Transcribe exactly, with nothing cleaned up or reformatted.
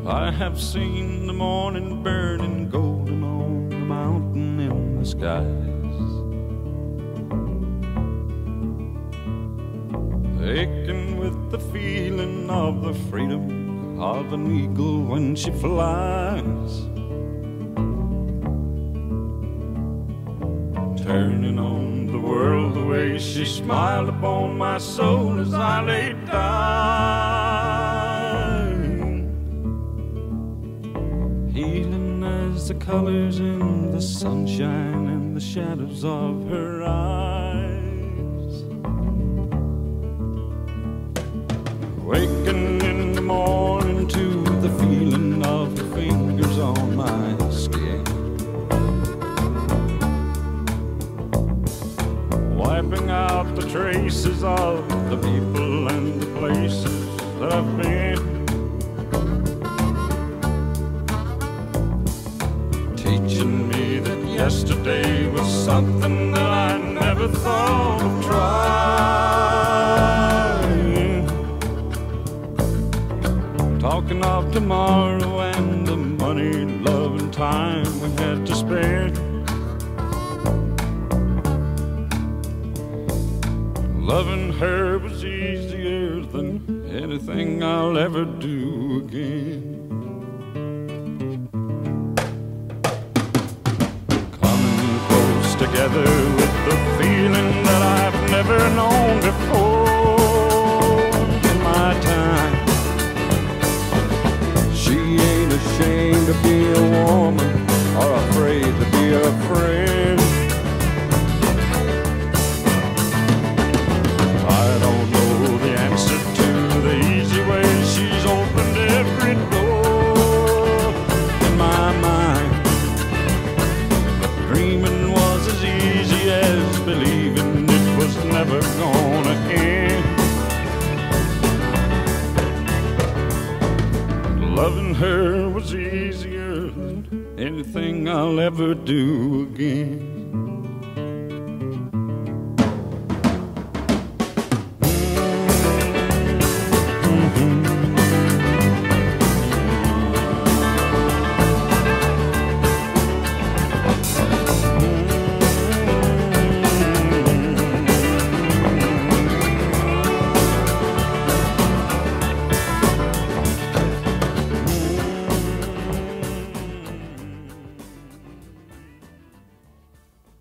I have seen the morning burning golden on the mountain in the skies, aching with the feeling of the freedom of an eagle when she flies, turning on the world the way she smiled upon my soul as I lay dying, healing as the colors in the sunshine and the shadows of her eyes, waking in the morning to the feeling of her fingers on my skin, wiping out the traces of the people and the places that I've been, teaching me that yesterday was something that I never thought of trying, talking of tomorrow and the money, love and time we had to spend. Loving her was easier than anything I'll ever do again. Coming close together with the feeling that I've never known before in my time. She ain't ashamed to be a woman or afraid to be a friend. Believing it was never gonna end. Loving her was easier than anything I'll ever do again.